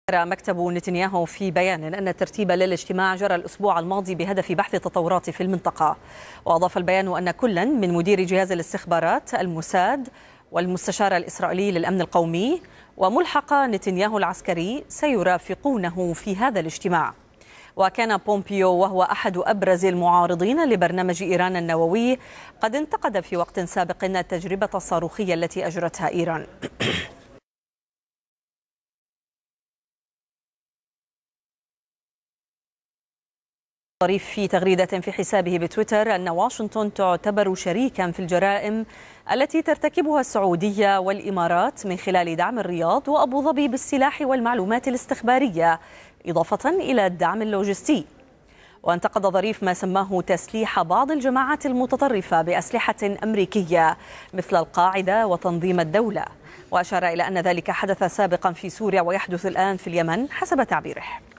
مكتب نتنياهو في بيان أن الترتيب للاجتماع جرى الأسبوع الماضي بهدف بحث التطورات في المنطقة. وأضاف البيان أن كلا من مدير جهاز الاستخبارات الموساد والمستشار الإسرائيلي للأمن القومي وملحق نتنياهو العسكري سيرافقونه في هذا الاجتماع. وكان بومبيو وهو أحد أبرز المعارضين لبرنامج إيران النووي قد انتقد في وقت سابق التجربة الصاروخية التي أجرتها إيران. ظريف في تغريدة في حسابه بتويتر أن واشنطن تعتبر شريكا في الجرائم التي ترتكبها السعودية والإمارات من خلال دعم الرياض وأبو ظبي بالسلاح والمعلومات الاستخبارية إضافة إلى الدعم اللوجستي. وانتقد ظريف ما سماه تسليح بعض الجماعات المتطرفة بأسلحة أمريكية مثل القاعدة وتنظيم الدولة، وأشار إلى أن ذلك حدث سابقا في سوريا ويحدث الآن في اليمن حسب تعبيره.